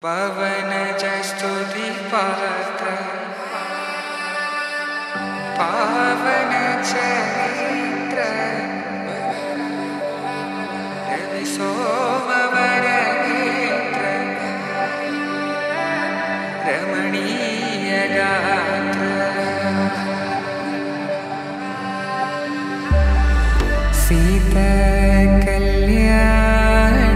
पवनज स्तुति पात्र पावन चरित्र रवि सोमवर नेत्र रमणीय गात्र सीता कल्याण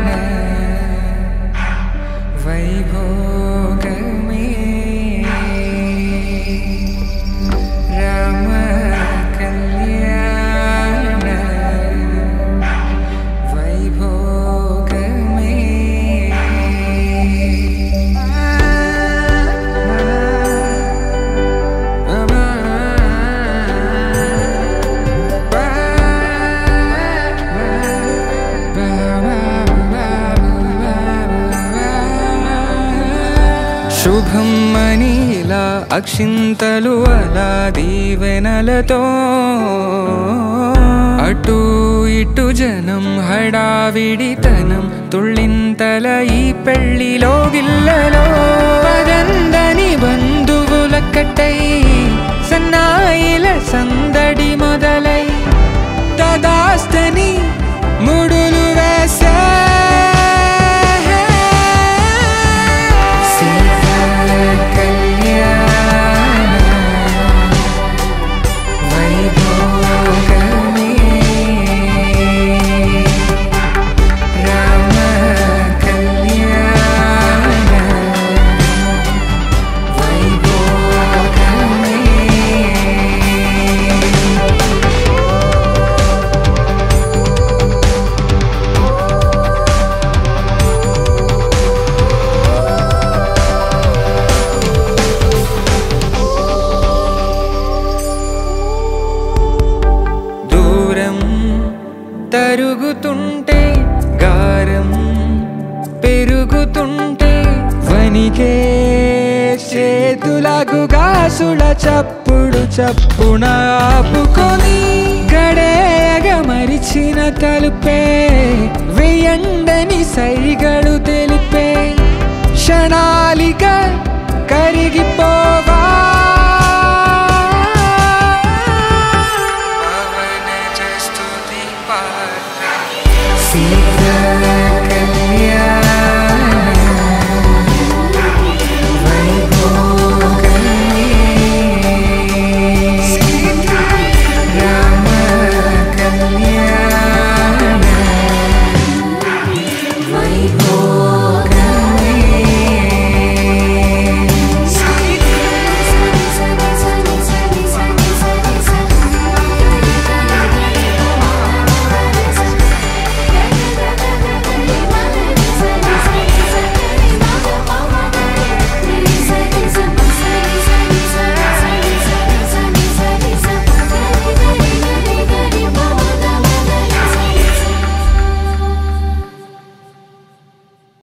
वैभोग में राम कल्याण वैभोग में शुभम मनीला अक्षिंतलु अला दीवेनलतो अटू इटू जनम हडाविडितनं तुळ्ळिंतल ई पेळ्ळिलो गिल्ललो पदंदनि बंधुवुल कट्टै सन्नायिल संदडि मोदलै तदास्तनि मुडुलु वेसे తరుగుతుంటే గారం పెరుగుతుంటే వనికే చేతులకు గాసుల చప్పుడు చప్పున ఆపుకొని గడేగ మరిచిన తలుపే వేయండని సైగడు తెలిపే క్షణాలిక కరిగిపో